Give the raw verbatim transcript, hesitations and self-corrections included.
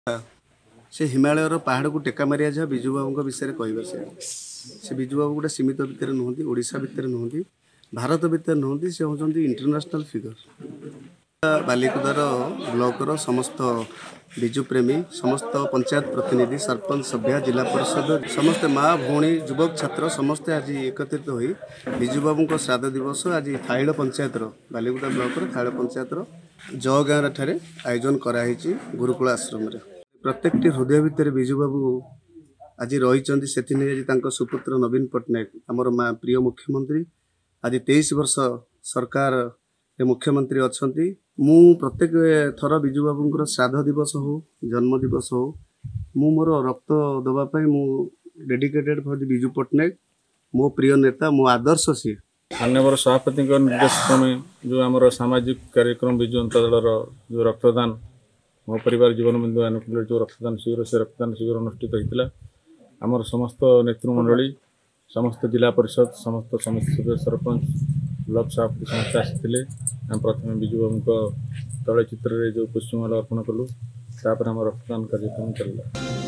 से हिमालय पहाड़ को टेका मारिया जहाँ विजु बाबू विषय कह से विजु बाबू गोटे सीमित भितर नुहति ओडिशा भितर नुहति भारत भितर नुहति से होती इंटरनेशनल फिगर बालिकुदार ब्लॉकर समस्त विजु प्रेमी समस्त पंचायत प्रतिनिधि सरपंच सभ्या जिला परिषद समस्त माँ भौणी युवक छात्र समस्ते आज एकत्रित हो विजु बाबू श्राद्ध दिवस आज थाइल पंचायत बालिकुदा ब्लॉकर थाइल पंचायत जौ गाँव ठारे आयोजन कराई गुरुकुल आश्रम प्रत्येक हृदय भितर विजु बाबू आज रही से सुपुत्र नवीन पट्टनायक आमर माँ प्रिय मुख्यमंत्री आज तेईस वर्ष सरकार मुख्यमंत्री अच्छा मु प्रत्येक थर विजु बाबू श्राद्ध दिवस हो जन्म दिवस हो मु मोर रक्त दवापाई मु डेडिकेटेड फॉर विजु पट्टनायक मो प्रिय नेता मो आदर्श सी माननीय सभापति निर्देश क्रमे जो आम सामाजिक कार्यक्रम विजु जनता दल जो रक्तदान मो परिवार जीवन बिंदु अनुकूल जो रक्तदान शिविर से रक्तदान शिविर अनुष्ठित होता आमर समस्त नेतृमंडली समस्त जिला परिषद समस्त समिति सरपंच ब्लॉक सभापति समस्त आसी प्रथम विजु बाबू तैलचित्र जो पुष्पमाला अर्पण कलु तापर आम रक्तदान कार्यक्रम चलला।